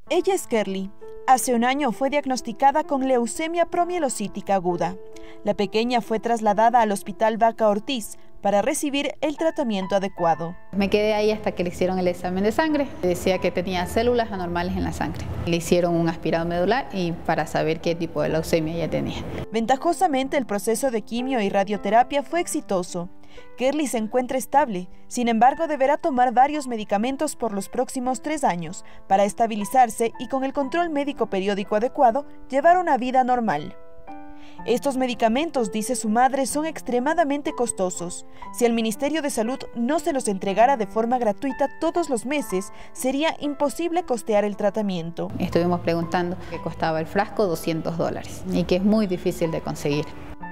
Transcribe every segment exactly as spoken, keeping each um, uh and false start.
Ella es Kerly. Hace un año fue diagnosticada con leucemia promielocítica aguda. La pequeña fue trasladada al Hospital Vaca Ortiz para recibir el tratamiento adecuado. Me quedé ahí hasta que le hicieron el examen de sangre. Decía que tenía células anormales en la sangre. Le hicieron un aspirado medular y para saber qué tipo de leucemia ella tenía. Ventajosamente, el proceso de quimio y radioterapia fue exitoso. Kerly se encuentra estable, sin embargo deberá tomar varios medicamentos por los próximos tres años para estabilizarse y con el control médico periódico adecuado llevar una vida normal. Estos medicamentos, dice su madre, son extremadamente costosos. Si el Ministerio de Salud no se los entregara de forma gratuita todos los meses, sería imposible costear el tratamiento. Estuvimos preguntando qué costaba el frasco, doscientos dólares, y que es muy difícil de conseguir.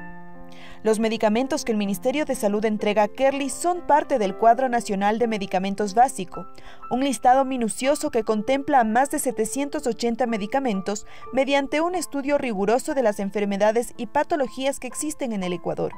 Los medicamentos que el Ministerio de Salud entrega a Kerly son parte del Cuadro Nacional de Medicamentos Básico, un listado minucioso que contempla a más de setecientos ochenta medicamentos mediante un estudio riguroso de las enfermedades y patologías que existen en el Ecuador.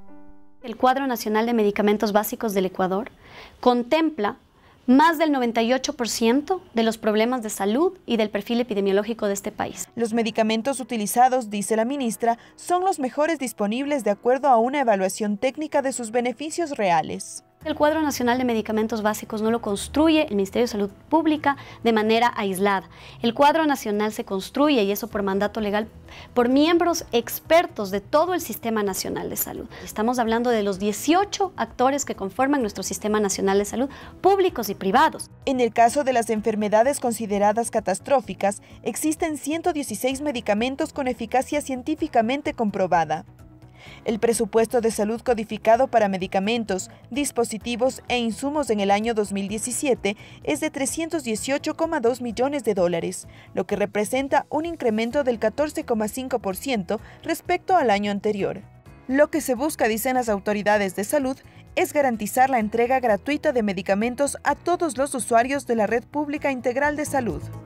El Cuadro Nacional de Medicamentos Básicos del Ecuador contempla más del noventa y ocho por ciento de los problemas de salud y del perfil epidemiológico de este país. Los medicamentos utilizados, dice la ministra, son los mejores disponibles de acuerdo a una evaluación técnica de sus beneficios reales. El Cuadro Nacional de Medicamentos Básicos no lo construye el Ministerio de Salud Pública de manera aislada. El Cuadro Nacional se construye, y eso por mandato legal, por miembros expertos de todo el Sistema Nacional de Salud. Estamos hablando de los dieciocho actores que conforman nuestro Sistema Nacional de Salud, públicos y privados. En el caso de las enfermedades consideradas catastróficas, existen ciento dieciséis medicamentos con eficacia científicamente comprobada. El presupuesto de salud codificado para medicamentos, dispositivos e insumos en el año dos mil diecisiete es de trescientos dieciocho coma dos millones de dólares, lo que representa un incremento del catorce coma cinco por ciento respecto al año anterior. Lo que se busca, dicen las autoridades de salud, es garantizar la entrega gratuita de medicamentos a todos los usuarios de la red pública integral de salud.